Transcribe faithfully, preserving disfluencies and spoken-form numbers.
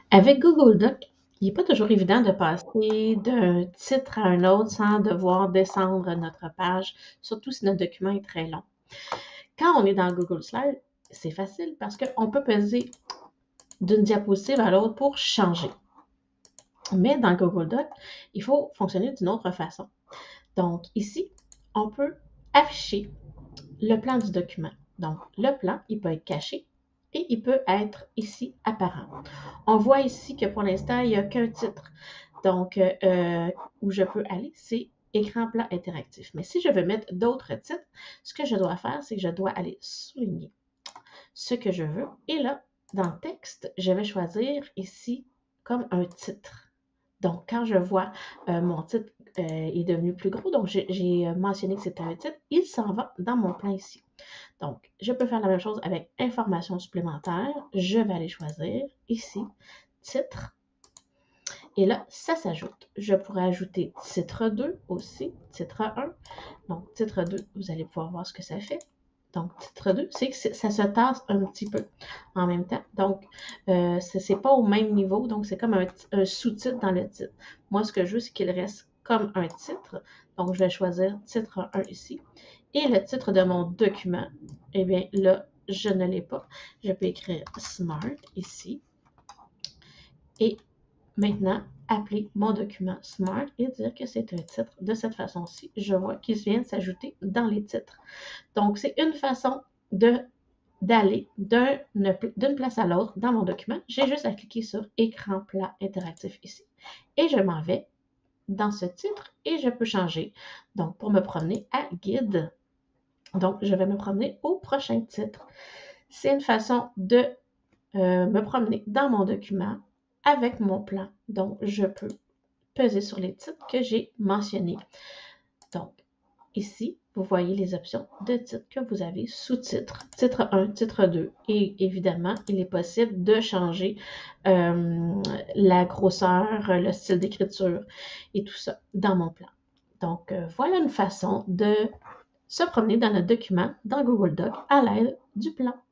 Avec Google Doc, il n'est pas toujours évident de passer d'un titre à un autre sans devoir descendre notre page, surtout si notre document est très long. Quand on est dans Google Slides, c'est facile parce qu'on peut peser d'une diapositive à l'autre pour changer. Mais dans Google Doc, il faut fonctionner d'une autre façon. Donc ici, on peut afficher le plan du document. Donc le plan, il peut être caché et il peut être ici apparent. On voit ici que pour l'instant, il n'y a qu'un titre. Donc, euh, où je peux aller, c'est écran plat interactif. Mais si je veux mettre d'autres titres, ce que je dois faire, c'est que je dois aller souligner ce que je veux. Et là, dans le texte, je vais choisir ici comme un titre. Donc, quand je vois euh, mon titre euh, est devenu plus gros, donc j'ai mentionné que c'était un titre, il s'en va dans mon plan ici. Donc, je peux faire la même chose avec information supplémentaire. Je vais aller choisir ici, titre. Et là, ça s'ajoute. Je pourrais ajouter titre deux aussi, titre un. Donc, titre deux, vous allez pouvoir voir ce que ça fait. Donc, titre deux, c'est que ça se tasse un petit peu en même temps. Donc, euh, ce n'est pas au même niveau. Donc, c'est comme un, un sous-titre dans le titre. Moi, ce que je veux, c'est qu'il reste comme un titre. Donc, je vais choisir titre un ici. Et le titre de mon document, eh bien, là, je ne l'ai pas. Je peux écrire Smart ici. Et maintenant, appeler mon document Smart et dire que c'est un titre. De cette façon-ci, je vois qu'il vient de s'ajouter dans les titres. Donc, c'est une façon de d'aller d'une place à l'autre dans mon document. J'ai juste à cliquer sur écran plat interactif ici. Et je m'en vais dans ce titre et je peux changer. Donc, pour me promener à guide. Donc, je vais me promener au prochain titre. C'est une façon de euh, me promener dans mon document avec mon plan. Donc, je peux peser sur les titres que j'ai mentionnés. Donc, ici, vous voyez les options de titres que vous avez sous-titres, titre un, titre deux. Et évidemment, il est possible de changer euh, la grosseur, le style d'écriture et tout ça dans mon plan. Donc, euh, voilà une façon de se promener dans notre document dans Google Doc à l'aide du plan.